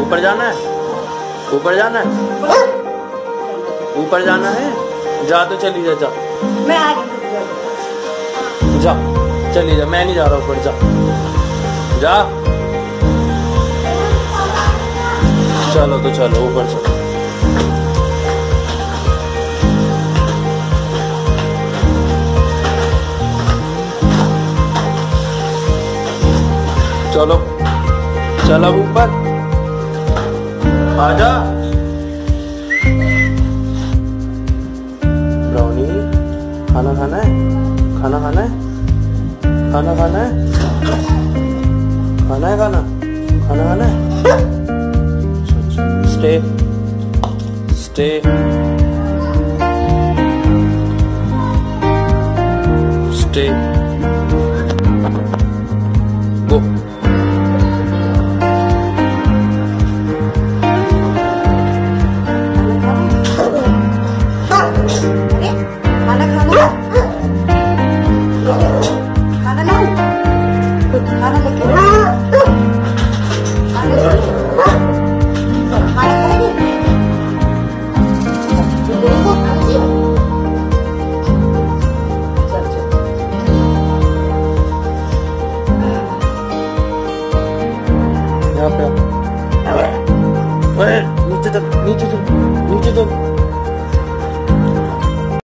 ऊपर जाना है, ऊपर जाना है, ऊपर जाना है। जा तो चली जा, मैं आ गई। जा चली जा, मैं नहीं जा रहा ऊपर, जा जा। चलो तो चलो ऊपर चलो। चलो चलो ऊपर आजा। ब्राउनी खाना खाना है, खाना खाना है, खाना खाना है, खाना है, खाना खाना खाना है। Stay stay stay go. यहाँ पे नीचे तक, नीचे